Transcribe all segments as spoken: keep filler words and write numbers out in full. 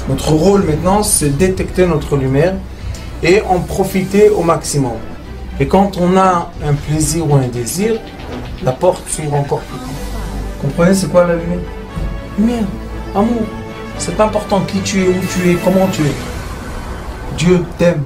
Notre rôle maintenant, c'est détecter notre lumière et en profiter au maximum. Et quand on a un plaisir ou un désir, la porte s'ouvre encore plus. Vous comprenez c'est quoi la lumière? Lumière, amour. C'est pas important qui tu es, où tu es, comment tu es. Dieu t'aime.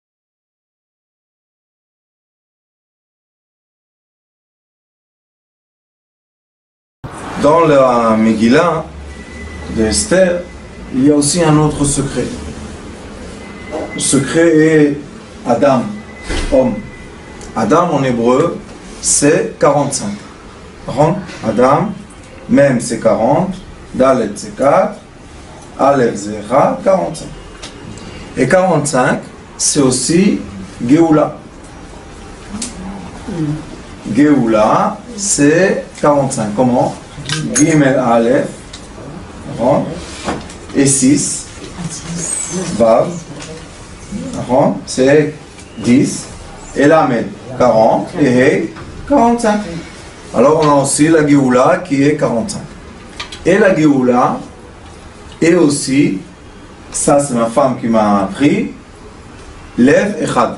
Dans la Megillah de Esther, il y a aussi un autre secret. Le secret est Adam, homme. Adam en hébreu, c'est quarante-cinq. Adam, même c'est quarante, Dalet c'est quatre, Aleph c'est quarante-cinq. Et quarante-cinq, c'est aussi Géoula. Géoula, c'est quarante-cinq. Comment? Gimel Aleph, et six, Vav, c'est dix, et Lamed, quarante, et Hey, quarante-cinq. Alors on a aussi la Géoula qui est quarante-cinq. Et la Géoula est aussi, ça c'est ma femme qui m'a appris, Lev Echad,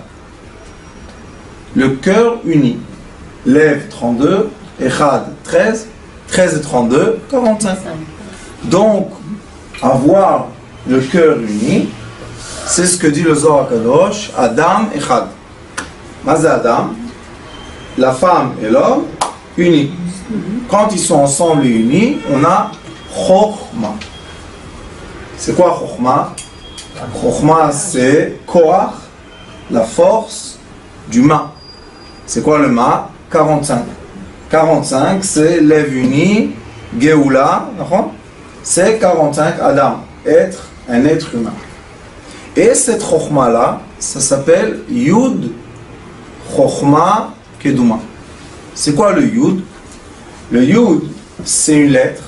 le cœur uni. Lev trente-deux, Echad treize, treize et trente-deux, quarante-cinq. Donc, avoir le cœur uni, c'est ce que dit le Zohar Kadosh, Adam Echad. Mazé Adam, la femme et l'homme, unis. Quand ils sont ensemble et unis, on a Chokhma. C'est quoi Chokhma? Chokhma, c'est Koach, la force du Ma. C'est quoi le Ma? quarante-cinq. quarante-cinq, c'est Lev uni, Géoula, c'est quarante-cinq, Adam, être un être humain. Et cette Chokhma là, ça s'appelle Yud Chokhma Keduma. C'est quoi le Yud? Le Yud, c'est une lettre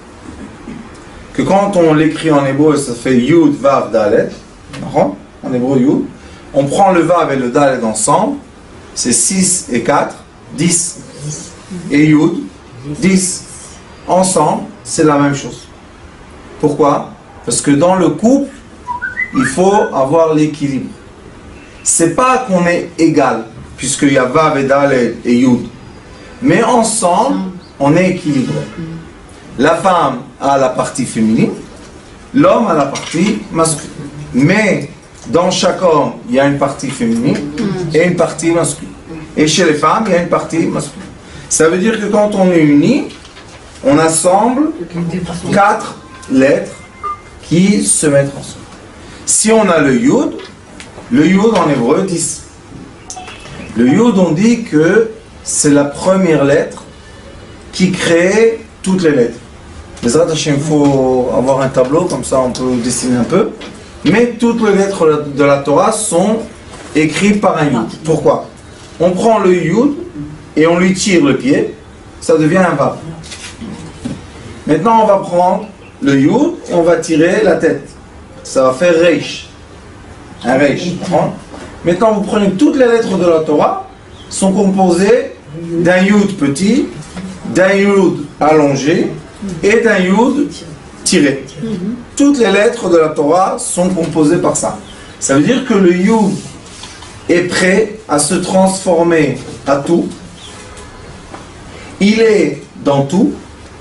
que quand on l'écrit en hébreu, ça fait Yud Vav Dalet. En hébreu Yud. On prend le Vav et le Dalet ensemble, c'est six et quatre, dix. Et Yud, dix. Ensemble, c'est la même chose. Pourquoi? Parce que dans le couple, il faut avoir l'équilibre. C'est pas qu'on est égal, puisqu'il y a Vav et Dalet et Yud. Mais ensemble, on est équilibré. La femme a la partie féminine, l'homme a la partie masculine. Mais dans chaque homme, il y a une partie féminine et une partie masculine. Et chez les femmes, il y a une partie masculine. Ça veut dire que quand on est unis, on assemble quatre lettres qui se mettent ensemble. Si on a le Yud, le Yud en hébreu, dix. Le Yud, on dit que c'est la première lettre qui crée toutes les lettres. Mais ça, il faut avoir un tableau, comme ça on peut dessiner un peu. Mais toutes les lettres de la Torah sont écrites par un Yud. Pourquoi? On prend le Yud et on lui tire le pied, ça devient un Vav. Maintenant on va prendre le Yud et on va tirer la tête. Ça va faire Reish. Un Reish. Maintenant vous prenez toutes les lettres de la Torah, sont composées d'un Yud petit, d'un Yud allongé et d'un Yud tiré. Toutes les lettres de la Torah sont composées par ça. Ça veut dire que le Yud est prêt à se transformer à tout. Il est dans tout.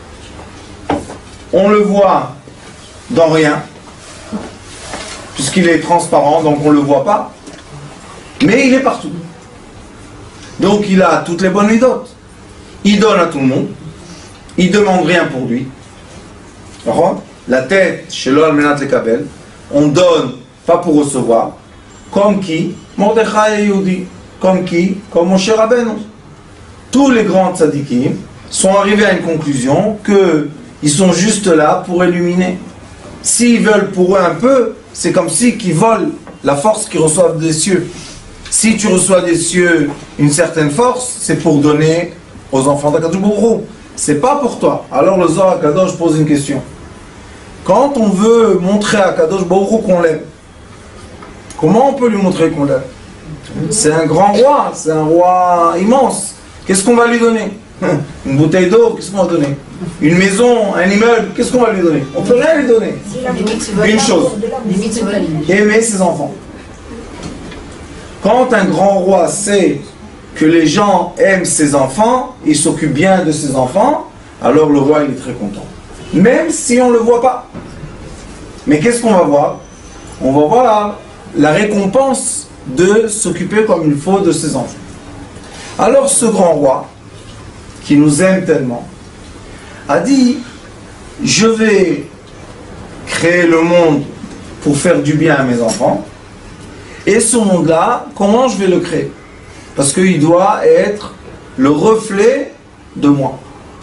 On le voit dans rien, puisqu'il est transparent, donc on ne le voit pas. Mais il est partout. Donc il a toutes les bonnes midotes. Il donne à tout le monde. Il ne demande rien pour lui. La tête, chez l'Ol Menat Lekabel, on donne pas pour recevoir. Comme qui? Mordechai et Yehudi. Comme qui? Comme Moshe Rabbeinu. Tous les grands tzadikim sont arrivés à une conclusion qu'ils sont juste là pour illuminer. S'ils veulent pour eux un peu, c'est comme si qu'ils volent la force qu'ils reçoivent des cieux. Si tu reçois des cieux une certaine force, c'est pour donner aux enfants d'Akadosh Baruch Hu. C'est pas pour toi. Alors le Zohar Kadosh pose une question. Quand on veut montrer à Kadosh Baruch Hu qu'on l'aime, comment on peut lui montrer qu'on l'aime? C'est un grand roi, c'est un roi immense. Qu'est-ce qu'on va lui donner? Une bouteille d'eau, qu'est-ce qu'on va donner? Une maison, un immeuble, qu'est-ce qu'on va lui donner? On ne peut rien lui donner. Une chose, aimer ses enfants. Quand un grand roi sait que les gens aiment ses enfants, il s'occupe bien de ses enfants, alors le roi il est très content. Même si on ne le voit pas. Mais qu'est-ce qu'on va voir? On va voir la récompense de s'occuper comme il faut de ses enfants. Alors ce grand roi, qui nous aime tellement, a dit, je vais créer le monde pour faire du bien à mes enfants, et ce monde-là, comment je vais le créer? Parce qu'il doit être le reflet de moi.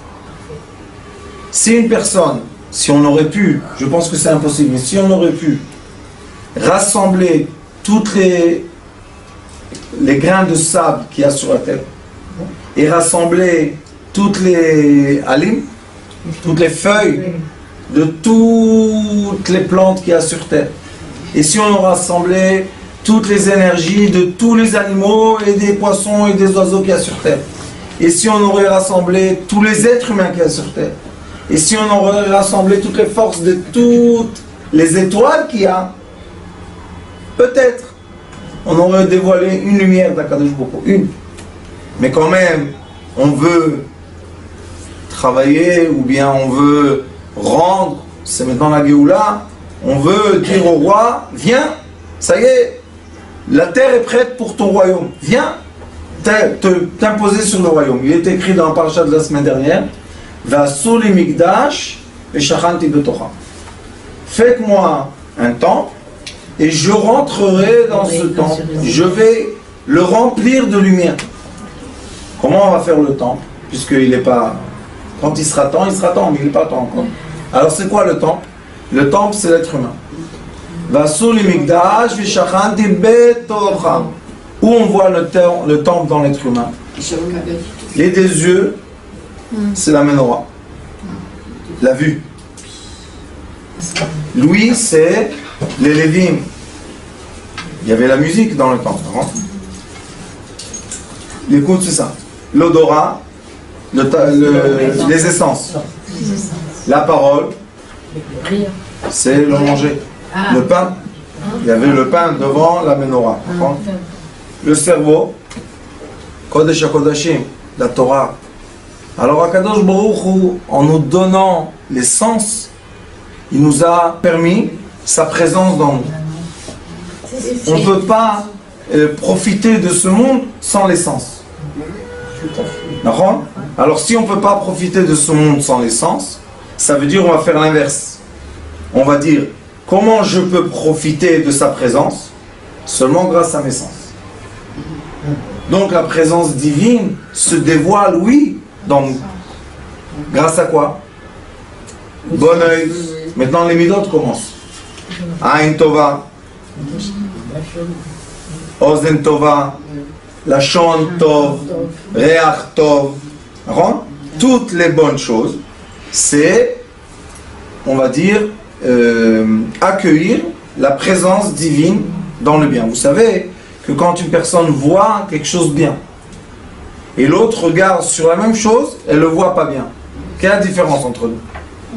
Si une personne, si on aurait pu, je pense que c'est impossible, mais si on aurait pu rassembler toutes les, les grains de sable qu'il y a sur la terre, et rassembler toutes les alim, toutes les feuilles de toutes les plantes qu'il y a sur terre, et si on rassemblait toutes les énergies de tous les animaux et des poissons et des oiseaux qu'il y a sur terre, et si on aurait rassemblé tous les êtres humains qu'il y a sur terre, et si on aurait rassemblé toutes les forces de toutes les étoiles qu'il y a, peut-être on aurait dévoilé une lumière d'Akadosh Baruch Hu, une. Mais quand même, on veut travailler ou bien on veut rendre, c'est maintenant la Géoula, on veut dire au roi, viens, ça y est, la terre est prête pour ton royaume, viens t'imposer sur le royaume. Il est écrit dans le parasha de la semaine dernière, Vasuli Migdash et Shachanti Betocha. Faites-moi un temple et je rentrerai dans ce temple. Je vais le remplir de lumière. Comment on va faire le temple? Puisqu'il n'est pas... Quand il sera temps, il sera temps, mais il n'est pas temps encore. Alors c'est quoi le temple? Le temple, c'est l'être humain. Vasuli Migdash et Shachanti Betocha. Où on voit le, le temple dans l'être humain? Les des yeux, c'est la menorah. La vue. L'ouïe, c'est les lévim. Il y avait la musique dans le temple. Hein? L'écoute, c'est ça. L'odorat, le, le, les essences. La parole, c'est le manger. Le pain, il y avait le pain devant la menorah. Hein? Le cerveau, Kodesh HaKodashim, la Torah. Alors Akadosh Baruch Hu, en nous donnant les sens, il nous a permis sa présence dans nous. On ne peut pas euh, profiter de ce monde sans les sens. D'accord? Alors si on ne peut pas profiter de ce monde sans les sens, ça veut dire qu'on va faire l'inverse. On va dire, comment je peux profiter de sa présence? Seulement grâce à mes sens. Donc la présence divine se dévoile, oui, dans nous. Grâce à quoi? Bon œil. Maintenant les midotes commencent. Ain Tova, Ozen Tova, Lashon Tov, Reach Tov. Toutes les bonnes choses, c'est, on va dire, euh, accueillir la présence divine dans le bien. Vous savez que quand une personne voit quelque chose bien et l'autre regarde sur la même chose, elle ne le voit pas bien. Quelle est la différence entre nous?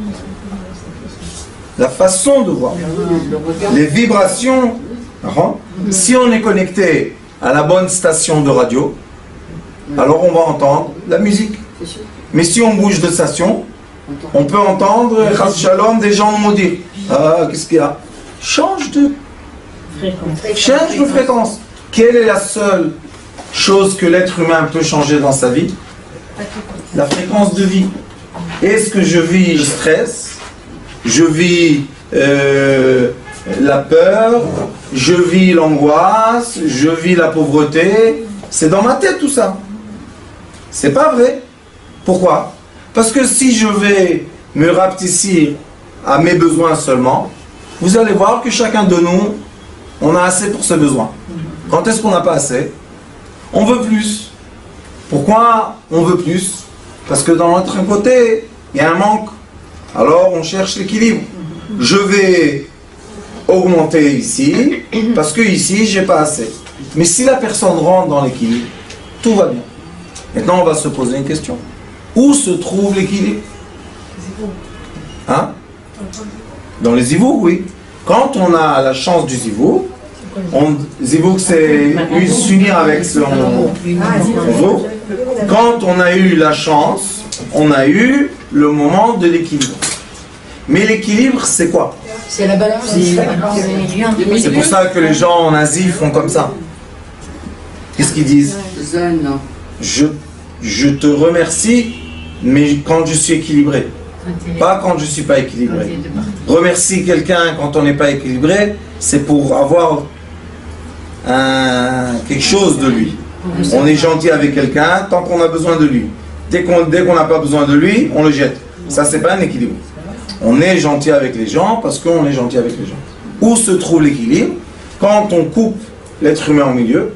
La façon de voir, les vibrations. Si on est connecté à la bonne station de radio, alors on va entendre la musique. Mais si on bouge de station, on peut entendre Chas Shalom des gens maudire. Ah, qu'est-ce qu'il y a? Change de change de fréquence. Quelle est la seule chose que l'être humain peut changer dans sa vie? La fréquence de vie. Est-ce que je vis le stress? Je vis euh, la peur? Je vis l'angoisse? Je vis la pauvreté? C'est dans ma tête tout ça. C'est pas vrai. Pourquoi? Parce que si je vais me rapetissir à mes besoins seulement, vous allez voir que chacun de nous, on a assez pour ses besoins. Quand est-ce qu'on n'a pas assez? On veut plus. Pourquoi on veut plus? Parce que dans notre côté, il y a un manque. Alors on cherche l'équilibre. Je vais augmenter ici, parce que ici, j'ai pas assez. Mais si la personne rentre dans l'équilibre, tout va bien. Maintenant, on va se poser une question. Où se trouve l'équilibre? Hein? Dans les zivouk, oui. Quand on a la chance du zivouk, on, zivouk c'est s'unir avec son zivouk. Quand on a eu la chance, on a eu le moment de l'équilibre. Mais l'équilibre, c'est quoi? C'est la balance. C'est pour ça que les gens en Asie font comme ça. Qu'est-ce qu'ils disent? Je, je te remercie, mais quand je suis équilibré. Pas quand je ne suis pas équilibré. Remercier quelqu'un quand on n'est pas équilibré, c'est pour avoir un, quelque chose de lui. On est gentil avec quelqu'un tant qu'on a besoin de lui. Dès qu'on dès qu'on n'a pas besoin de lui, on le jette. Ça, c'est pas un équilibre. On est gentil avec les gens parce qu'on est gentil avec les gens. Où se trouve l'équilibre? Quand on coupe l'être humain au milieu,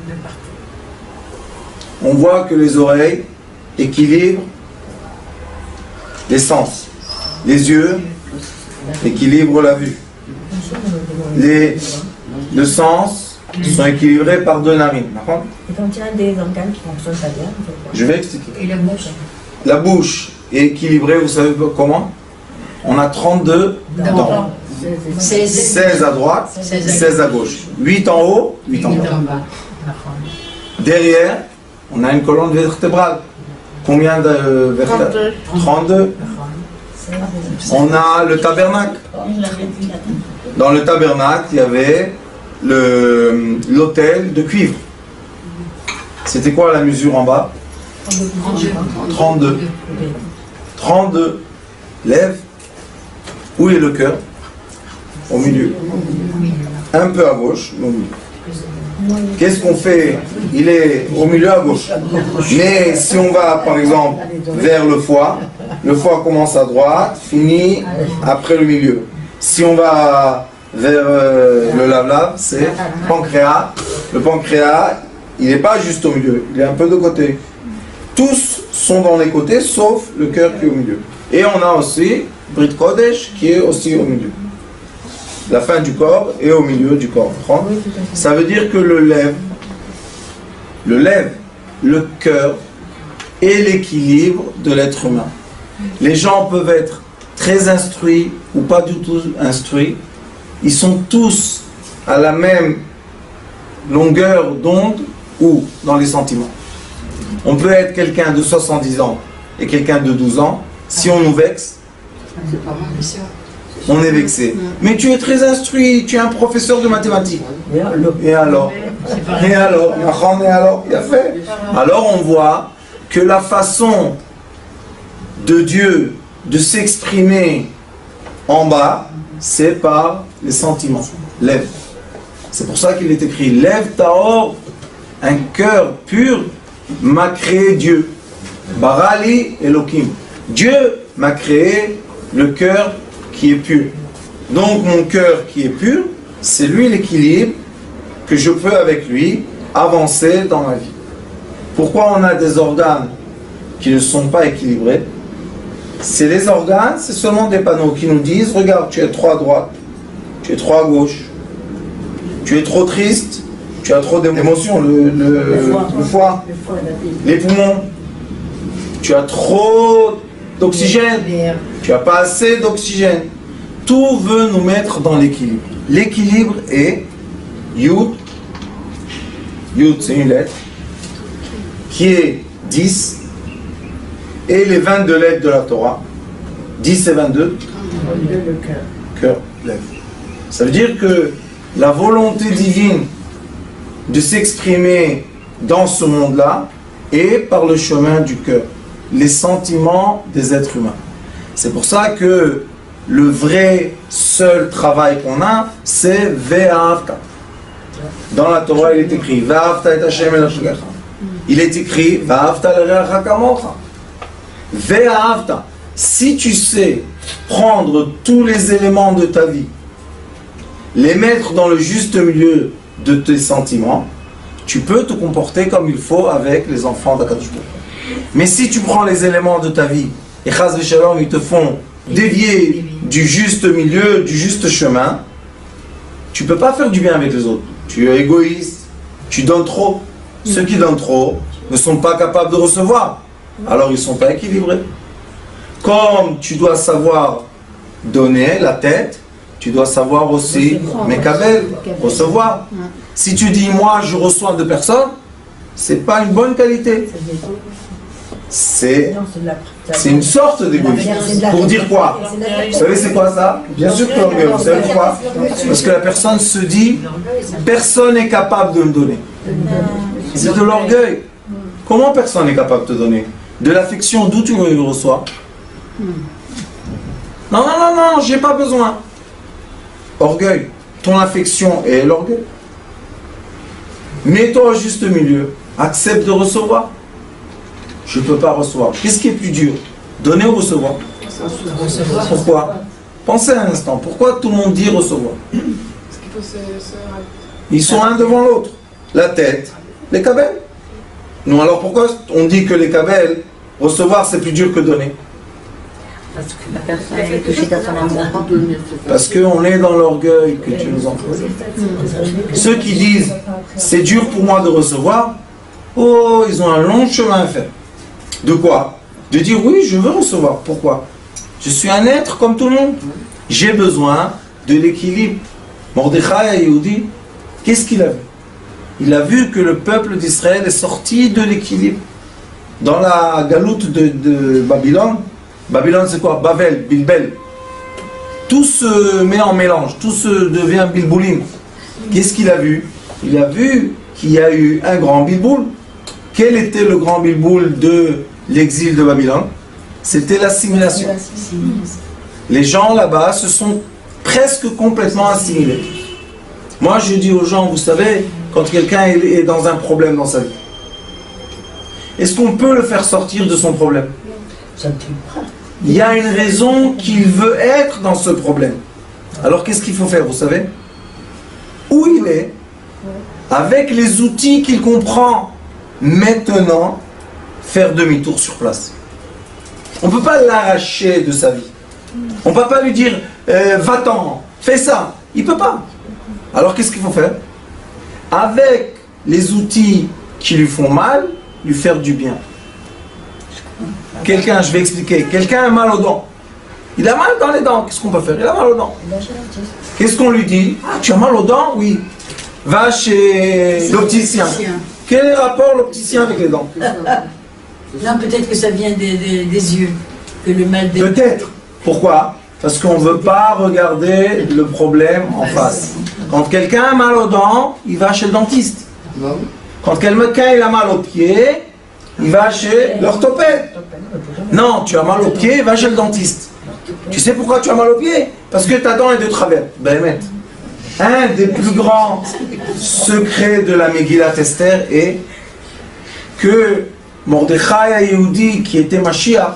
on voit que les oreilles équilibrent les sens. Les yeux équilibrent la vue. Les, le sens sont équilibrés par deux narines. Et quand il y a des organes qui fonctionnent pas bien, je vais expliquer. Et la bouche? La bouche est équilibrée, vous savez comment? On a trente-deux dents. seize à droite, seize à gauche. huit en haut, huit en bas. Derrière, on a une colonne vertébrale. Combien de vertèbres? trente-deux. On a le tabernacle. Dans le tabernacle, il y avait l'autel de cuivre. C'était quoi la mesure en bas? trente-deux. trente-deux. Lève. Où est le cœur? Au milieu. Un peu à gauche, mais au milieu. Qu'est-ce qu'on fait? Il est au milieu à gauche. Mais si on va, par exemple, vers le foie, le foie commence à droite, finit après le milieu. Si on va vers euh, le lave-lave, c'est pancréas. Le pancréas, il n'est pas juste au milieu, il est un peu de côté. Tous sont dans les côtés, sauf le cœur qui est au milieu. Et on a aussi Brit Kodesh qui est aussi au milieu. La fin du corps est au milieu du corps. Ça veut dire que le lèvre, le lèvre, le cœur et l'équilibre de l'être humain. Les gens peuvent être très instruits ou pas du tout instruits. Ils sont tous à la même longueur d'onde ou dans les sentiments. On peut être quelqu'un de soixante-dix ans et quelqu'un de douze ans. Si on nous vexe, on est vexé. Mais tu es très instruit, tu es un professeur de mathématiques. Et alors? Et alors? Et alors? Il a fait. Alors on voit que la façon de Dieu de s'exprimer en bas, c'est par les sentiments. Lève. C'est pour ça qu'il est écrit lève Tahor, un cœur pur m'a créé Dieu. Barali Elohim. Dieu m'a créé le cœur qui est pur. Donc mon cœur qui est pur, c'est lui l'équilibre que je peux avec lui avancer dans ma vie. Pourquoi on a des organes qui ne sont pas équilibrés? C'est les organes, c'est seulement des panneaux qui nous disent regarde, tu es trop à droite, tu es trop à gauche, tu es trop triste, tu as trop d'émotions, le, le, le, foie, le foie, les poumons, tu as trop d'oxygène, tu n'as pas assez d'oxygène. Tout veut nous mettre dans l'équilibre. L'équilibre est Yud, Yud c'est une lettre, qui est dix, et les vingt-deux lettres de la Torah, dix et vingt-deux, cœur, lèvre. Ça veut dire que la volonté divine de s'exprimer dans ce monde-là est par le chemin du cœur, les sentiments des êtres humains. C'est pour ça que le vrai seul travail qu'on a, c'est Ve'ahavta. Dans la Torah, il est écrit Ve'ahavta et Hashem Elokecha. Il est écrit Ve'ahavta l'erecha kamocha. Ve'ahavta. Si tu sais prendre tous les éléments de ta vie, les mettre dans le juste milieu de tes sentiments, tu peux te comporter comme il faut avec les enfants d'Akadosh Baruch. Mais si tu prends les éléments de ta vie et Chas v'Shalom, ils te font dévier du juste milieu, du juste chemin, tu ne peux pas faire du bien avec les autres. Tu es égoïste, tu donnes trop. Ceux qui donnent trop ne sont pas capables de recevoir. Alors ils ne sont pas équilibrés. Comme tu dois savoir donner la tête, tu dois savoir aussi Mekabel, recevoir. Si tu dis moi je reçois de personnes, c'est pas une bonne qualité. C'est c'est une sorte d'égoïsme. Pour dire quoi? Vous savez c'est quoi ça? Bien sûr que l'orgueil. Vous savez pourquoi? Parce que la personne se dit personne n'est capable de me donner. C'est de l'orgueil. Comment personne n'est capable de te donner? De l'affection, d'où tu le reçois? Non, non, non, non, j'ai pas besoin. Orgueil. Ton affection est l'orgueil. Mets-toi au juste milieu. Accepte de recevoir. Je ne peux pas recevoir. Qu'est-ce qui est plus dur? Donner ou recevoir? Pourquoi? Pensez un instant. Pourquoi tout le monde dit recevoir? Ils sont un devant l'autre. La tête, les kabels. Non, alors pourquoi on dit que les kabels, recevoir c'est plus dur que donner? Parce que la personne est touchée à son amour. Parce qu'on est dans l'orgueil que tu nous emploies. Ceux qui disent c'est dur pour moi de recevoir, oh, ils ont un long chemin à faire. De quoi? De dire oui, je veux recevoir. Pourquoi? Je suis un être comme tout le monde. J'ai besoin de l'équilibre. Mordechai Yehudi, qu'est-ce qu'il a vu? Il a vu que le peuple d'Israël est sorti de l'équilibre. Dans la galoute de, de Babylone, Babylone c'est quoi? Babel, Bilbel. Tout se met en mélange, tout se devient bilboulim. Qu'est-ce qu'il a vu? Il a vu qu'il y a eu un grand bilboul. Quel était le grand bilboul de l'exil de Babylone? C'était l'assimilation. Les gens là-bas se sont presque complètement assimilés. Moi je dis aux gens, vous savez, quand quelqu'un est dans un problème dans sa vie, est-ce qu'on peut le faire sortir de son problème? Il y a une raison qu'il veut être dans ce problème. Alors qu'est-ce qu'il faut faire, vous savez? Où il est, avec les outils qu'il comprend maintenant, faire demi-tour sur place. On ne peut pas l'arracher de sa vie. On ne peut pas lui dire euh, va-t'en, fais ça. Il ne peut pas. Alors qu'est-ce qu'il faut faire? Avec les outils qui lui font mal, lui faire du bien. Quelqu'un, je vais expliquer, quelqu'un a mal aux dents. Il a mal dans les dents, qu'est-ce qu'on peut faire? Il a mal aux dents. Qu'est-ce qu'on lui dit? Ah, tu as mal aux dents? Oui. Va chez l'opticien. Quel est le rapport l'opticien avec les dents? Non, peut-être que ça vient des, des, des yeux, que le mal des... Peut-être. Pourquoi? Parce qu'on ne veut pas regarder le problème en face. Quand quelqu'un a mal aux dents, il va chez le dentiste. Quand quelqu'un il a mal aux pieds, il va chez l'orthopède. Non, tu as mal aux pieds, va chez le dentiste. Tu sais pourquoi tu as mal aux pieds? Parce que ta dent est de travers. Ben, un des plus grands secrets de la Megillat Esther est que Mordechai Yehudi, qui était Mashiach,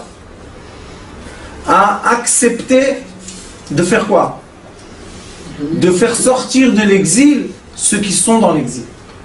a accepté de faire quoi? De faire sortir de l'exil ceux qui sont dans l'exil.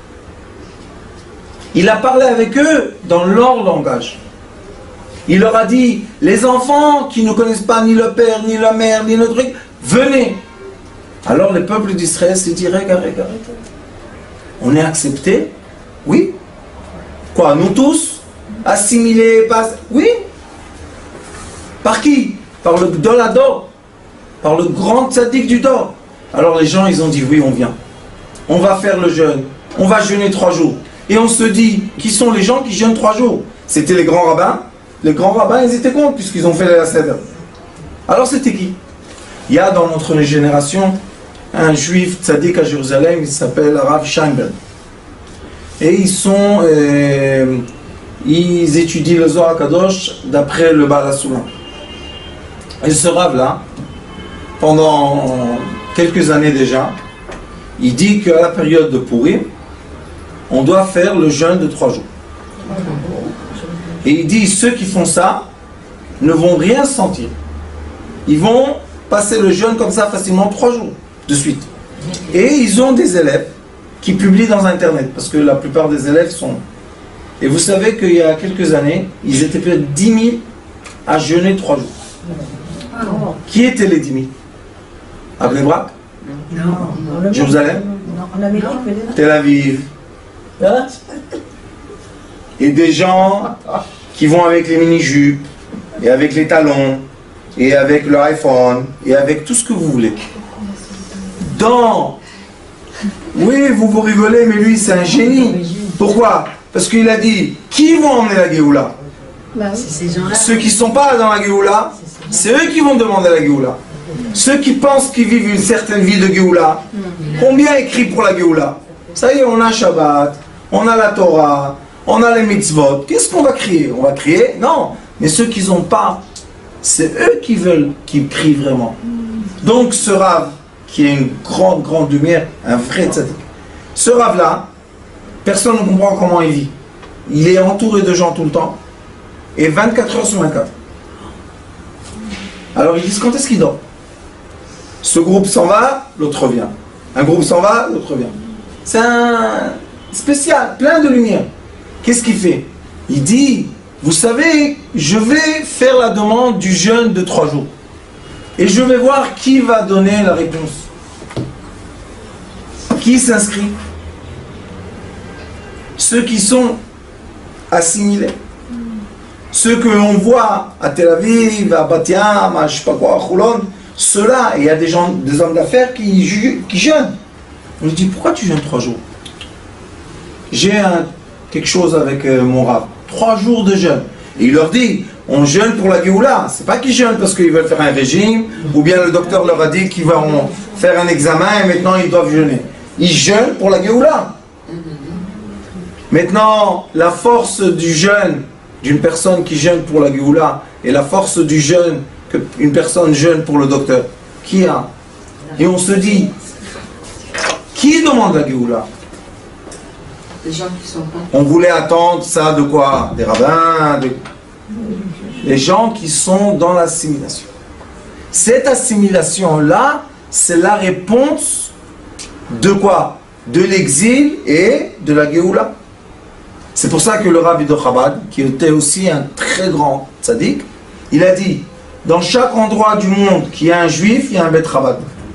Il a parlé avec eux dans leur langage. Il leur a dit, les enfants qui ne connaissent pas ni le père, ni la mère, ni le truc, venez. Alors le peuple d'Israël s'est dit, regarde, regarde, on est accepté? Oui. Quoi, nous tous? Assimilés, pas... Oui. Par qui? Par le Gdolador, par le grand tzaddik du Dor. Alors les gens, ils ont dit, oui, on vient. On va faire le jeûne. On va jeûner trois jours. Et on se dit, qui sont les gens qui jeûnent trois jours? C'était les grands rabbins. Les grands rabbins, ils étaient contre, puisqu'ils ont fait la Seder. Alors c'était qui? Il y a dans notre génération un juif tzaddik à Jérusalem, il s'appelle Rav Scheinberg. Et ils sont... Euh, ils étudient le Zohar Kadosh d'après le Baal HaSulam. Et ce Rav-là, pendant quelques années déjà, il dit qu'à la période de Purim, on doit faire le jeûne de trois jours. Et il dit, ceux qui font ça ne vont rien sentir. Ils vont passer le jeûne comme ça facilement trois jours de suite. Et ils ont des élèves qui publient dans Internet, parce que la plupart des élèves sont... Et vous savez qu'il y a quelques années, ils étaient peut-être dix mille à jeûner trois jours. Oh. Qui étaient les dix mille? À Bnei Brak? Non. Jérusalem? Non. En Amérique, peut-être. Tel Aviv? Et des gens qui vont avec les mini-jupes, et avec les talons, et avec le iPhone, et avec tout ce que vous voulez. Dans... Oui, vous vous rigolez, mais lui, c'est un génie. Pourquoi? Parce qu'il a dit, qui vont emmener la Géoula? Ceux qui ne sont pas dans la Géoula, c'est eux qui vont demander la Géoula. Ceux qui pensent qu'ils vivent une certaine vie de Géoula, combien écrit pour la Géoula? Ça y est, on a Shabbat, on a la Torah, on a les mitzvot. Qu'est-ce qu'on va crier? On va crier? Non. Mais ceux qui n'ont pas, c'est eux qui veulent, qui crient vraiment. Donc ce Rav, qui est une grande, grande lumière, un vrai tzaddik. Ce Rav-là, personne ne comprend comment il vit. Il est entouré de gens tout le temps, et vingt-quatre heures sur vingt-quatre. Alors ils disent, quand est-ce qu'il dort? Ce groupe s'en va, l'autre revient. Un groupe s'en va, l'autre revient. C'est un spécial, plein de lumière. Qu'est-ce qu'il fait? Il dit, vous savez, je vais faire la demande du jeûne de trois jours. Et je vais voir qui va donner la réponse. Qui s'inscrit? Ceux qui sont assimilés. Ceux que l'on voit à Tel Aviv, à Bat Yam, à je sais pas quoi, à Choulon, ceux-là, il y a des gens, des hommes d'affaires qui, qui jeûnent. On lui dit, pourquoi tu jeûnes trois jours? J'ai un, quelque chose avec euh, mon Rav. Trois jours de jeûne. Et il leur dit, on jeûne pour la Géoula. C'est pas qu'ils jeûnent parce qu'ils veulent faire un régime, ou bien le docteur leur a dit qu'ils vont faire un examen et maintenant ils doivent jeûner. Ils jeûnent pour la Géoula. Maintenant, la force du jeûne d'une personne qui jeûne pour la Géoula et la force du jeûne qu'une personne jeûne pour le docteur, qui a? Et on se dit, qui demande la Géoula? Les gens qui sont pas... On voulait attendre ça de quoi? Des rabbins, de... les gens qui sont dans l'assimilation. Cette assimilation-là, c'est la réponse de quoi? De l'exil et de la Géoula. C'est pour ça que le Rabbi de Chabad, qui était aussi un très grand tzaddik, il a dit, dans chaque endroit du monde qui a un juif, il y a un Beth Chabad.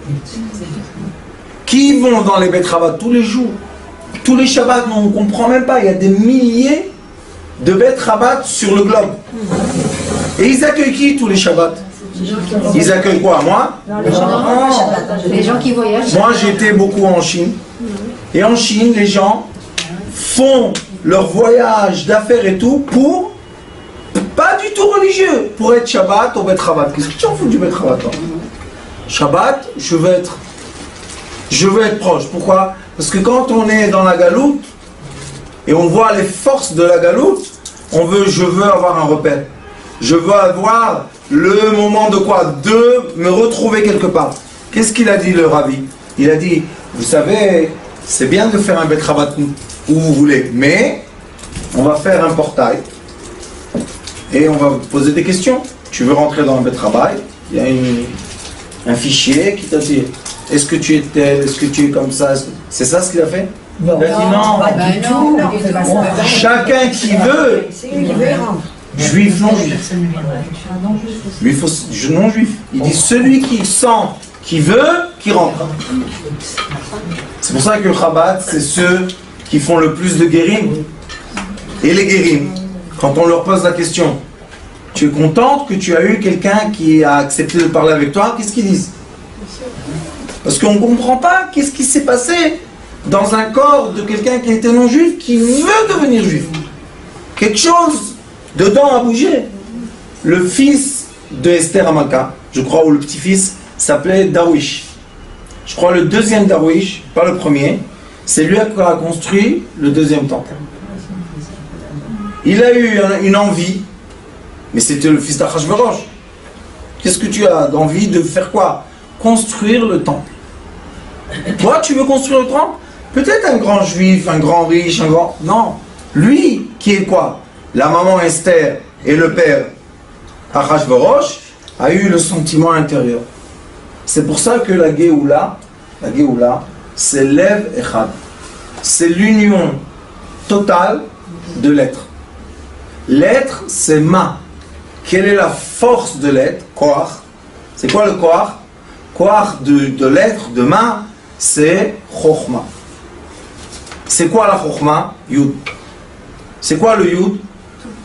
Qui vont dans les Beth Chabad tous les jours? Tous les Shabbats, on ne comprend même pas, il y a des milliers de Beth Chabad sur le globe. Et ils accueillent qui tous les Shabbats? Ils accueillent quoi? Moi? Les gens, oh. les gens qui voyagent. Moi j'étais beaucoup en Chine. Et en Chine, les gens font leur voyage d'affaires et tout pour, pas du tout religieux, pour être Shabbat au Beth Chabad. Qu'est-ce que tu en fous du Beth Chabad? Shabbat, je veux être, je veux être proche. Pourquoi? Parce que quand on est dans la galoute et on voit les forces de la galoute, on veut, je veux avoir un repère. Je veux avoir le moment de quoi? De me retrouver quelque part. Qu'est-ce qu'il a dit le Rabbi? Il a dit, vous savez, c'est bien de faire un Beth Chabad où vous voulez, mais on va faire un portail et on va vous poser des questions. Tu veux rentrer dans un Beth Chabad, il y a une, un fichier qui te dit, est-ce que tu es tel, est-ce que tu es comme ça? C'est ça ce qu'il a fait? Non, il a dit non. Pas du tout. Non, Bon, chacun qui veut, juif, non juif. Juif, non juif. Il dit celui qui sent, qui veut, qui rentre. C'est pour ça que le Chabad, c'est ceux qui font le plus de guérim. Et les guérim, quand on leur pose la question, tu es contente que tu as eu quelqu'un qui a accepté de parler avec toi, qu'est-ce qu'ils disent? Parce qu'on ne comprend pas qu'est-ce qui s'est passé dans un corps de quelqu'un qui était non juif, qui veut devenir juif. Quelque chose dedans a bougé. Le fils de Esther Hamaka, je crois, ou le petit-fils, s'appelait Darwish. Je crois le deuxième Darwish, pas le premier, c'est lui qui a construit le deuxième temple. Il a eu une envie, mais c'était le fils d'Achashverosh. Qu'est-ce que tu as d'envie de faire quoi? Construire le temple. Toi, tu veux construire le temple? Peut-être un grand juif, un grand riche, un grand... Non. Lui, qui est quoi? La maman Esther et le père Achashverosh a eu le sentiment intérieur. C'est pour ça que la Géoula, la Géoula, c'est l'Ev Echad. C'est l'union totale de l'être. L'être, c'est Ma. Quelle est la force de l'être? Koach. C'est quoi le Koach? Koach de, de l'être, de Ma, c'est Chochma. C'est quoi la Chochma? Yud. C'est quoi le Yud?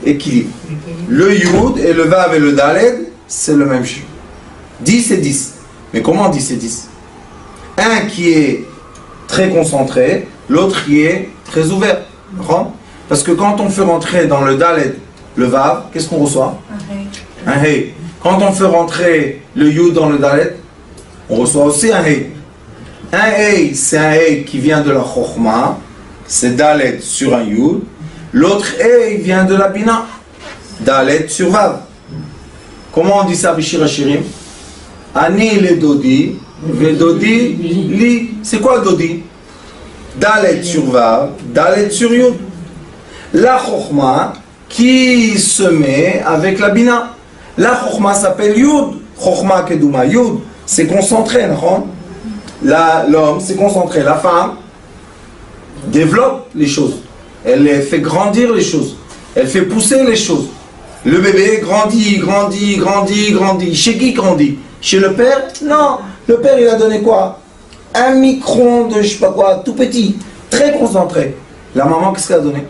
équilibre. Le Yud et le Vav et le Daled, c'est le même chiffre. dix et dix. Mais comment dix et dix? Un qui est très concentré, l'autre qui est très ouvert. Parce que quand on fait rentrer dans le Daled le Vav, qu'est-ce qu'on reçoit? Un Hey. Quand on fait rentrer le Yud dans le Daled, on reçoit aussi un Hey. Un Hey, c'est un Hey qui vient de la Chokhmah, c'est Daled sur un Yud. L'autre Hey vient de la Bina, Daled sur Vav. Comment on dit ça, Bishir Hashirim? Ani le Dodi, ve Dodi li. C'est quoi Dodi? Daled sur Vav, Daled sur Yud. La Chokhmah qui se met avec la Bina. La Chokhmah s'appelle Yud. Chokhmah Keduma Yud. C'est concentré, non? L'homme, c'est concentré. La femme développe les choses. Elle fait grandir les choses. Elle fait pousser les choses. Le bébé grandit, grandit, grandit, grandit. Chez qui grandit? Chez le père? Non. Le père, il a donné quoi? Un micron de je sais pas quoi, tout petit, très concentré. La maman, qu'est-ce qu'elle a donné?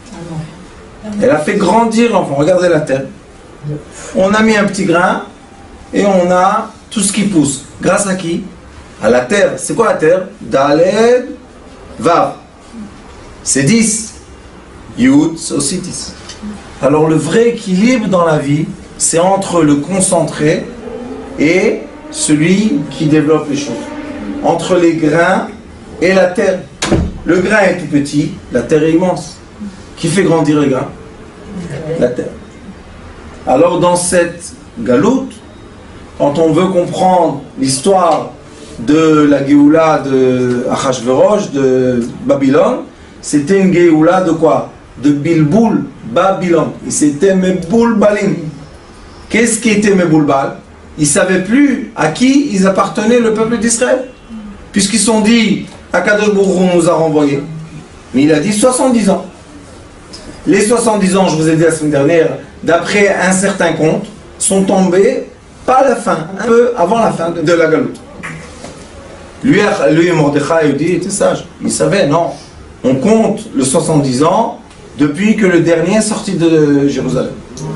Elle a fait grandir l'enfant. Regardez la terre. On a mis un petit grain et on a tout ce qui pousse. Grâce à qui? À la terre. C'est quoi la terre? Daled, Vav. C'est dix. Yud, c'est aussi dix. Alors le vrai équilibre dans la vie, c'est entre le concentré et celui qui développe les choses. Entre les grains et la terre. Le grain est tout petit, la terre est immense. Qui fait grandir les grains? La terre. Alors dans cette galoute, quand on veut comprendre l'histoire de la Géoula de Achashverosh, de Babylone, c'était une Géoula de quoi? De Bilboul, Babylone. Et c'était Meboul Balim. Qu'est-ce qui était Meboul Bal? Ils ne savaient plus à qui ils appartenaient, le peuple d'Israël. Puisqu'ils se sont dit, Akadosh Baruch Hu nous a renvoyés. Mais il a dit soixante-dix ans. Les soixante-dix ans, je vous ai dit la semaine dernière, d'après un certain compte, sont tombés pas à la fin, un peu avant la fin de la galoute. Lui, lui Mordechai, il dit, il était sage. Il savait, non. On compte le soixante-dix ans depuis que le dernier est sorti de Jérusalem.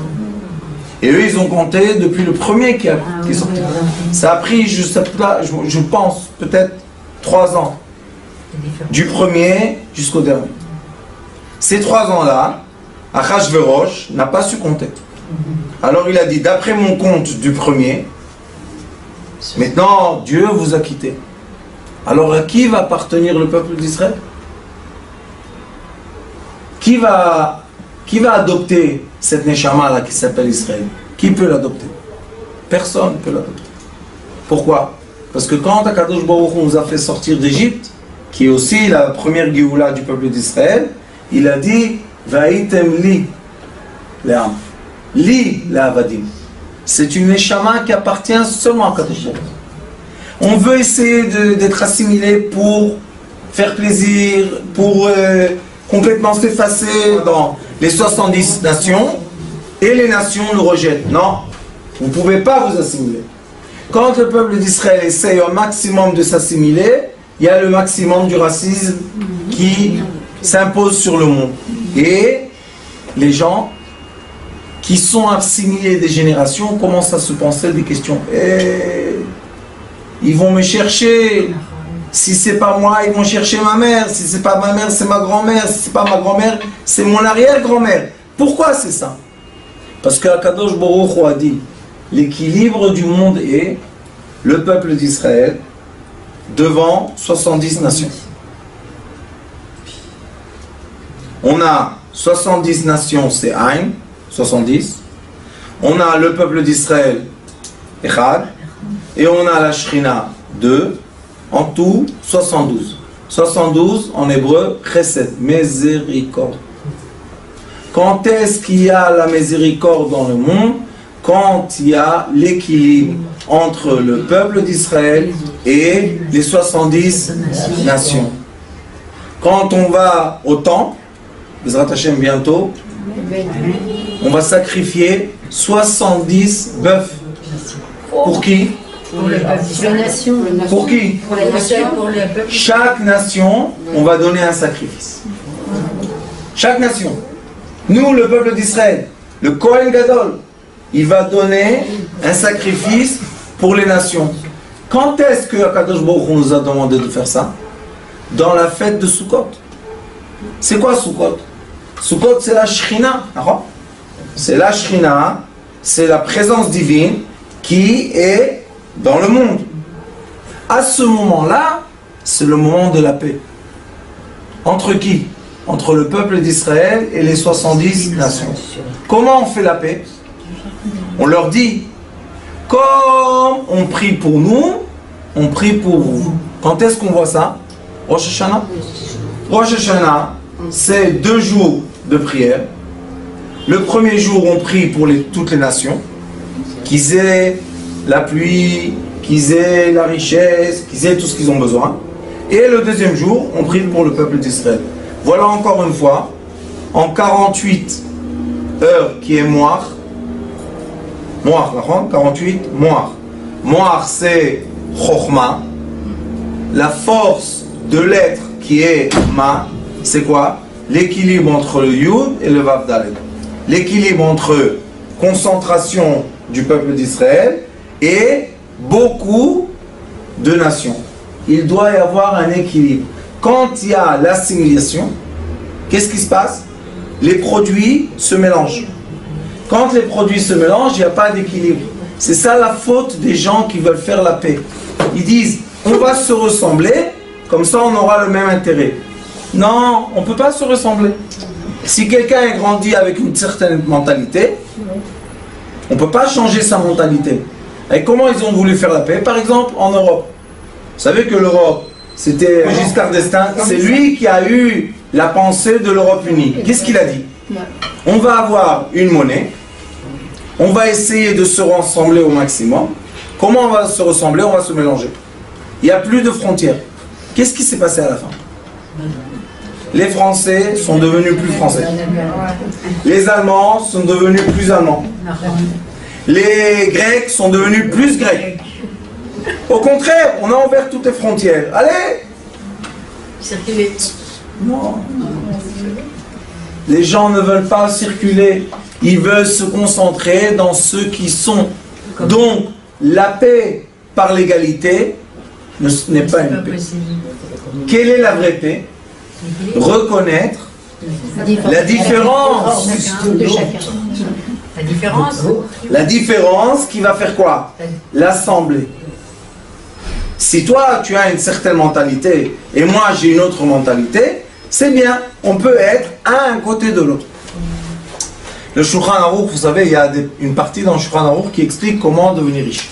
Et eux, ils ont compté depuis le premier qui, a, qui est sorti. Ça a pris, je, sais pas, je, je pense, peut-être trois ans. Du premier jusqu'au dernier. Ces trois ans-là, Achashverosh n'a pas su compter. Alors il a dit, d'après mon compte du premier, maintenant Dieu vous a quitté. Alors à qui va appartenir le peuple d'Israël? Qui va, qui va adopter cette Neshama là qui s'appelle Israël? Qui peut l'adopter? Personne ne peut l'adopter. Pourquoi? Parce que quand Akadosh Baruch Hu nous a fait sortir d'Égypte, qui est aussi la première Géoula du peuple d'Israël, il a dit Vaïtem li l'âme. Li l'avadim. C'est une Neshama qui appartient seulement à Akadosh Baruch Hu. On veut essayer d'être assimilé pour faire plaisir, pour euh, complètement s'effacer dans les soixante-dix nations, et les nations nous rejettent. Non, vous ne pouvez pas vous assimiler. Quand le peuple d'Israël essaye au maximum de s'assimiler, il y a le maximum du racisme qui s'impose sur le monde. Et les gens qui sont assimilés des générations commencent à se penser des questions. Et ils vont me chercher. Si c'est pas moi, ils vont chercher ma mère. Si c'est pas ma mère, c'est ma grand-mère. Si c'est pas ma grand-mère, c'est mon arrière-grand-mère. Pourquoi c'est ça? Parce que Akadosh Baruch Hu a dit l'équilibre du monde est le peuple d'Israël devant soixante-dix nations. On a soixante-dix nations, c'est Aïn, soixante-dix. On a le peuple d'Israël, Echad. Et on a la Shrina, deux. En tout, soixante-douze. soixante-douze en hébreu, Chesed, miséricorde. Quand est-ce qu'il y a la miséricorde dans le monde? Quand il y a l'équilibre entre le peuple d'Israël et les soixante-dix nations. Quand on va au temple, Bezrat Hashem bientôt, on va sacrifier soixante-dix bœufs. Pour qui? Pour la nation. Pour qui? Pour la nation. Chaque nation, on va donner un sacrifice. Chaque nation. Nous, le peuple d'Israël, le Kohen Gadol, il va donner un sacrifice pour les nations. Quand est-ce que Akadosh Baruch Hu nous a demandé de faire ça? Dans la fête de Sukkot. C'est quoi Sukkot? Sukkot, c'est la Shrina. C'est la Shrina, c'est la présence divine qui est dans le monde. À ce moment-là, c'est le moment de la paix. Entre qui? Entre le peuple d'Israël et les soixante-dix nations. Comment on fait la paix? On leur dit, comme on prie pour nous, on prie pour vous. Quand est-ce qu'on voit ça? Rosh Hashanah. Rosh Hashanah, c'est deux jours de prière. Le premier jour, on prie pour les, toutes les nations, qu'ils aient la pluie, qu'ils aient la richesse, qu'ils aient tout ce qu'ils ont besoin. Et le deuxième jour, on prie pour le peuple d'Israël. Voilà encore une fois, en quarante-huit heures qui est Moar. Moar, quarante-huit, Moar. Moar, c'est Chokhmah. La force de l'être qui est Ma, c'est quoi? L'équilibre entre le Yud et le Vav Dalet. L'équilibre entre concentration du peuple d'Israël et beaucoup de nations. Il doit y avoir un équilibre. Quand il y a l'assimilation, qu'est-ce qui se passe? Les produits se mélangent. Quand les produits se mélangent, il n'y a pas d'équilibre. C'est ça la faute des gens qui veulent faire la paix. Ils disent, on va se ressembler, comme ça on aura le même intérêt. Non, on ne peut pas se ressembler. Si quelqu'un est grandi avec une certaine mentalité, on ne peut pas changer sa mentalité. Et comment ils ont voulu faire la paix? Par exemple, en Europe. Vous savez que l'Europe, c'était Giscard d'Estaing, c'est lui qui a eu la pensée de l'Europe unie. Qu'est-ce qu'il a dit? On va avoir une monnaie, on va essayer de se ressembler au maximum. Comment on va se ressembler? On va se mélanger. Il n'y a plus de frontières. Qu'est-ce qui s'est passé à la fin? Les Français sont devenus plus Français. Les Allemands sont devenus plus Allemands. Les Grecs sont devenus plus Grecs. Au contraire, on a ouvert toutes les frontières. Allez! Circuler. Non. Les gens ne veulent pas circuler. Ils veulent se concentrer dans ceux qui sont. Donc, la paix par l'égalité n'est pas une paix. Quelle est la vraie paix? Reconnaître la différence de chacun. La différence. La différence qui va faire quoi? L'assembler. Si toi tu as une certaine mentalité et moi j'ai une autre mentalité, c'est bien, on peut être un à côté de l'autre. Le Shulchan Aruch, vous savez, il y a des, une partie dans le Shulchan Aruch qui explique comment devenir riche.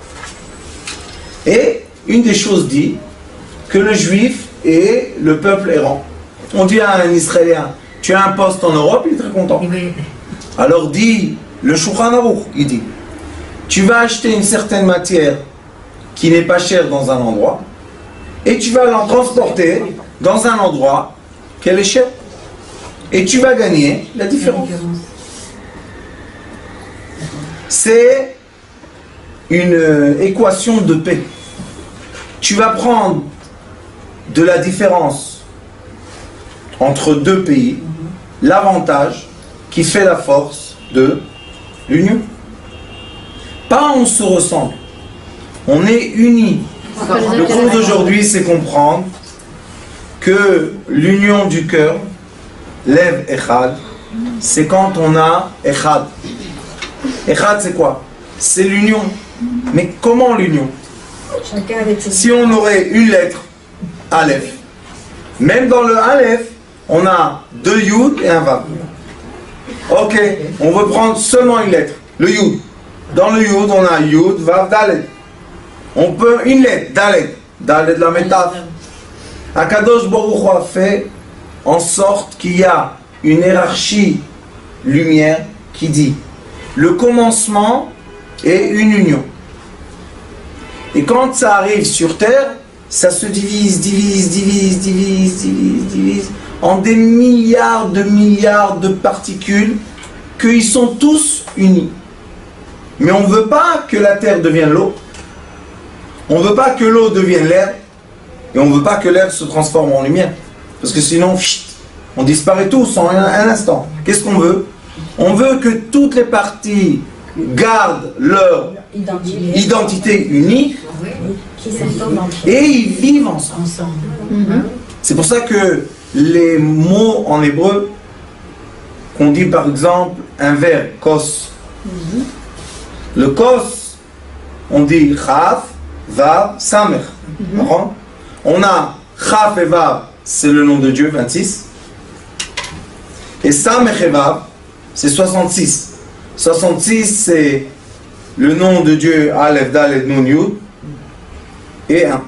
Et une des choses dit que le juif est le peuple errant. On dit à un Israélien, tu as un poste en Europe, il est très content. Alors dit le Shulchan Aruch, il dit, tu vas acheter une certaine matière qui n'est pas chère dans un endroit, et tu vas l'en transporter dans un endroit qu'elle est chère. Et tu vas gagner la différence. C'est une euh, équation de paix. Tu vas prendre de la différence entre deux pays, l'avantage qui fait la force de l'union. Pas on se ressemble, on est unis. Le cours d'aujourd'hui, c'est comprendre que l'union du cœur, Lev Echad, c'est quand on a Echad. Echad, c'est quoi? C'est l'union. Mais comment l'union? Si on aurait une lettre, Aleph, même dans le Aleph, on a deux Yud et un Vav. Ok, on veut prendre seulement une lettre, le Yud. Dans le Yud, on a Yud, Vav, Dalet. On peut une lettre, Dalet, Dalet de la métaphe. Akadosh Baruch Hu a fait en sorte qu'il y a une hiérarchie lumière qui dit le commencement est une union. Et quand ça arrive sur Terre, ça se divise, divise, divise, divise, divise, divise, en des milliards de milliards de particules, qu'ils sont tous unis. Mais on ne veut pas que la Terre devienne l'eau, on ne veut pas que l'eau devienne l'air, et on ne veut pas que l'air se transforme en lumière. Parce que sinon, chut, On disparaît tous en un, un instant. Qu'est-ce qu'on veut? On veut que toutes les parties gardent leur Identité. identité unique Qui s'entendent entre et ils vivent ensemble. Ensemble. eux. C'est pour ça que les mots en hébreu, qu'on dit par exemple un verbe, kos. Le kos, on dit chaf, vav, samer. D'accord? On a chaf et vav, c'est le nom de Dieu, vingt-six. Et samer et vav, c'est soixante-six. soixante-six, c'est le nom de Dieu, Aleph, Dalet, Nun, Yud, et un.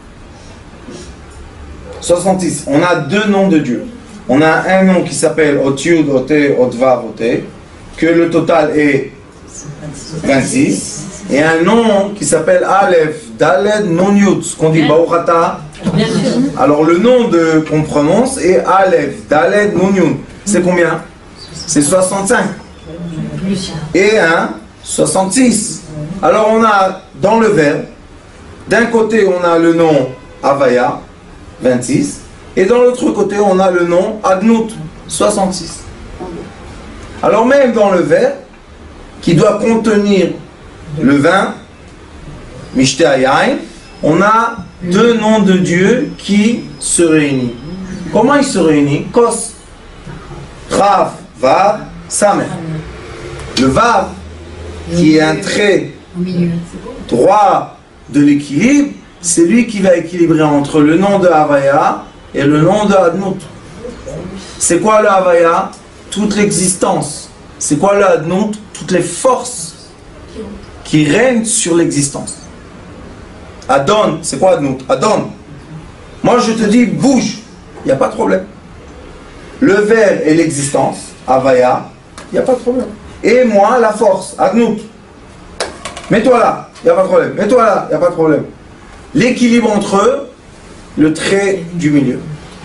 soixante-six. On a deux noms de Dieu. On a un nom qui s'appelle Otyud, Oté, Otvav, Oté, que le total est vingt-six. Et un nom qui s'appelle Aleph, Dalet, Nun, Yud, ce qu'on dit Baruchata. Alors le nom de qu'on prononce est Aleph, Dalet, Nun, Yud. C'est combien? C'est soixante-cinq. Et un, soixante-six. Alors on a dans le verbe, d'un côté on a le nom Havaya, vingt-six, et dans l'autre côté on a le nom Adnout, soixante-six. Alors même dans le verbe, qui doit contenir le vin, Mishte Hayayin, on a deux noms de Dieu qui se réunissent. Comment ils se réunissent? Kos, Rav, Vav, Samer. Le Vav, qui est un trait Au milieu. droit de l'équilibre, c'est lui qui va équilibrer entre le nom de Havaya et le nom de Adnout. C'est quoi le Havaya? Toute l'existence. C'est quoi le Adnout? Toutes les forces qui règnent sur l'existence. Adon, c'est quoi Adnout? Adon. Moi je te dis bouge, il n'y a pas de problème. Le verbe et l'existence, Havaya, il n'y a pas de problème. Et moi, la force, Adnout. Mets-toi là, il n'y a pas de problème. Mets-toi là, il n'y a pas de problème. L'équilibre entre eux, le trait du milieu.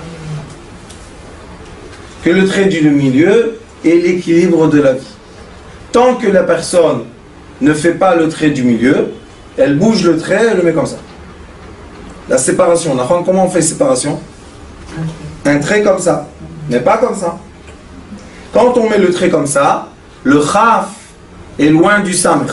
Que le trait du milieu est l'équilibre de la vie. Tant que la personne ne fait pas le trait du milieu, elle bouge le trait, elle le met comme ça. La séparation, comment on fait séparation? Un trait comme ça, mais pas comme ça. Quand on met le trait comme ça, le chaf est loin du samer.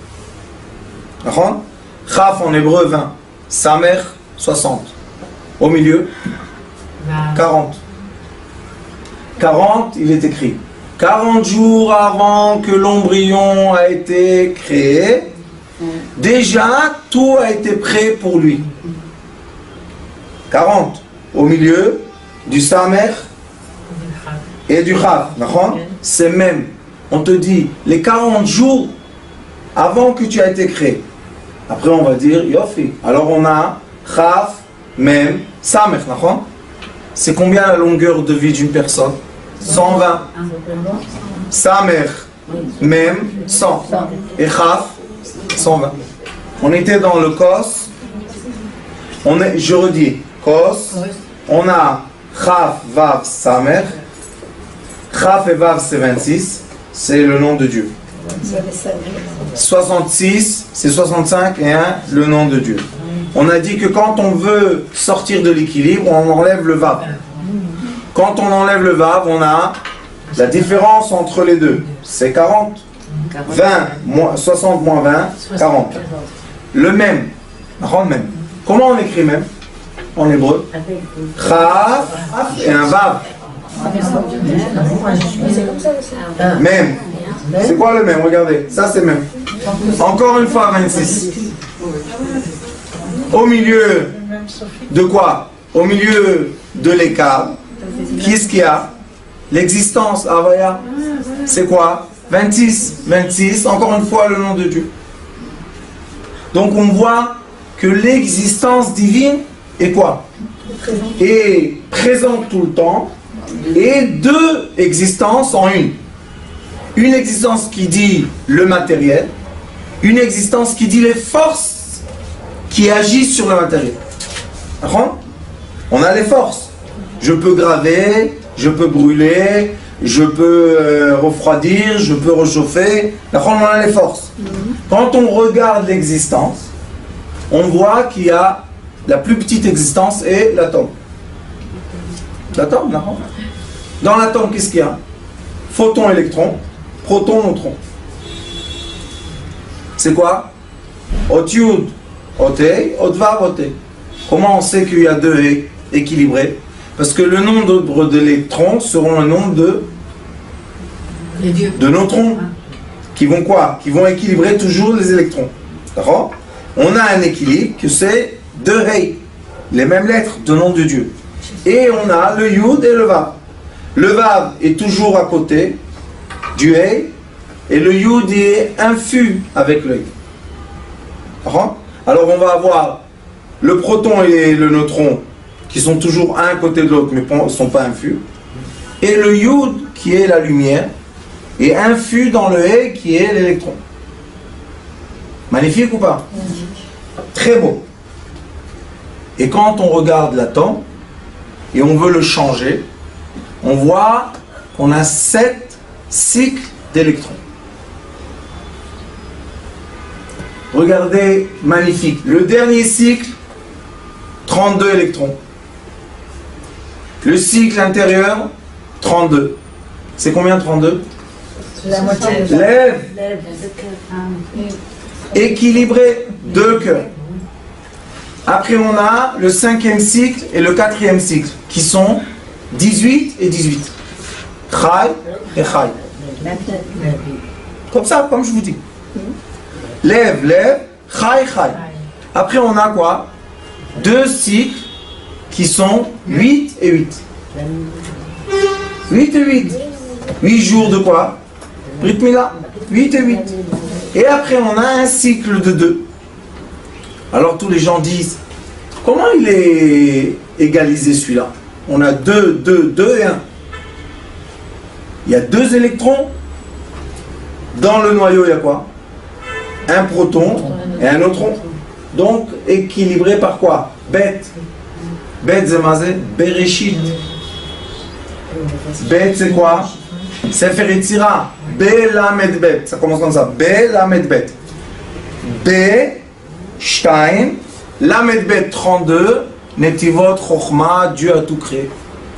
Chaf en hébreu vingt, samer soixante. Au milieu, quarante. quarante, il est écrit. quarante jours avant que l'embryon a été créé, déjà tout a été prêt pour lui. quarante. Au milieu du samer et du chaf. C'est même. On te dit, les quarante jours avant que tu aies été créé. Après, on va dire, yofi. Alors, on a chaf, mem, samer. C'est combien la longueur de vie d'une personne? cent vingt. Samer, mem, cent. Et chaf, cent vingt. On était dans le kos. On est, je redis, kos. On a chaf, vav, samer. Chaf et vav, c'est vingt-six. C'est le nom de Dieu. soixante-six, c'est soixante-cinq et un, le nom de Dieu. On a dit que quand on veut sortir de l'équilibre, on enlève le vav. Quand on enlève le vav, on a la différence entre les deux. C'est quarante. vingt, moins, soixante moins vingt, quarante. Le même. même. Comment on écrit même en hébreu? Chaf et un vav. Même. C'est quoi le même? Regardez, ça c'est même. Encore une fois, vingt-six. Au milieu de quoi? Au milieu de l'écart. Qu'est-ce qu'il y a? L'existence, Havaya. C'est quoi? vingt-six. vingt-six, encore une fois, le nom de Dieu. Donc on voit que l'existence divine est quoi? Est présente tout le temps. Et deux existences en une. Une existence qui dit le matériel, une existence qui dit les forces qui agissent sur le matériel. On a les forces. Je peux graver, je peux brûler, je peux euh, refroidir, je peux réchauffer. On a les forces. Quand on regarde l'existence, on voit qu'il y a la plus petite existence est l'atome. L'atome, non? Dans l'atome, qu'est-ce qu'il y a? Photon, électron, proton, neutron. C'est quoi? Ot yud, ot hey, ot vav, ot hey. Comment on sait qu'il y a deux hey équilibrés? Parce que le nombre d'électrons seront un nombre de, de neutrons. Qui vont quoi? Qui vont équilibrer toujours les électrons. D'accord? On a un équilibre que c'est deux hey, les mêmes lettres de nom de Dieu. Et on a le yud et le vav. Le vav est toujours à côté du hey et le yud est infus avec l'œil. Alors on va avoir le proton et le neutron qui sont toujours un à côté de l'autre mais ne sont pas infus. Et le yud qui est la lumière est infus dans le hey qui est l'électron. Magnifique ou pas? Très beau. Et quand on regarde l'atome et on veut le changer, on voit qu'on a sept cycles d'électrons. Regardez, magnifique. Le dernier cycle, trente-deux électrons. Le cycle intérieur, trente-deux. C'est combien trente-deux? La moitié. Lève. Équilibré, deux cœurs. Après on a le cinquième cycle et le quatrième cycle qui sont dix-huit et dix-huit. Chai et Chai. Comme ça, comme je vous dis. Lève, lève, Chai, Chai. Après on a quoi? Deux cycles qui sont huit et huit. huit et huit. huit jours de quoi? Brit Mila. huit et huit. Et après on a un cycle de deux. Alors tous les gens disent, comment il est égalisé celui-là? On a deux, deux, deux et un. Il y a deux électrons. Dans le noyau, il y a quoi? Un proton et un neutron. Donc équilibré par quoi? Bet. Bet c'est mazé, Bereshit. Bet c'est quoi? Sefer Yetzira. B lamed bet. Ça commence comme ça. B lamed bet. B Stein, Lamed Bet trente-deux, Netivot Chochma, Dieu a tout créé.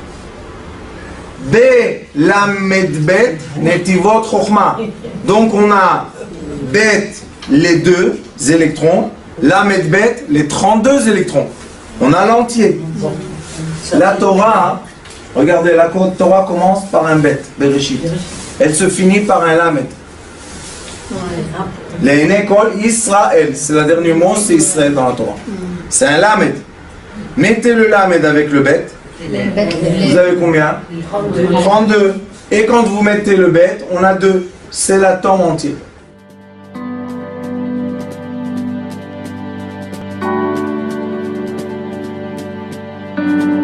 B Lamed Bet, Netivot Chochma. Donc on a Bet les deux électrons, Lamed Bet les trente-deux électrons. On a l'entier. La Torah, regardez, la Torah commence par un Bet, Bereshit. Elle se finit par un Lamed. L'école Israël, c'est le dernier mot, c'est Israël dans la Torah. C'est un lamed. Mettez le lamed avec le bet. Vous avez combien? trente-deux. Et quand vous mettez le bet, on a deux. C'est l'atome entier. Thank you.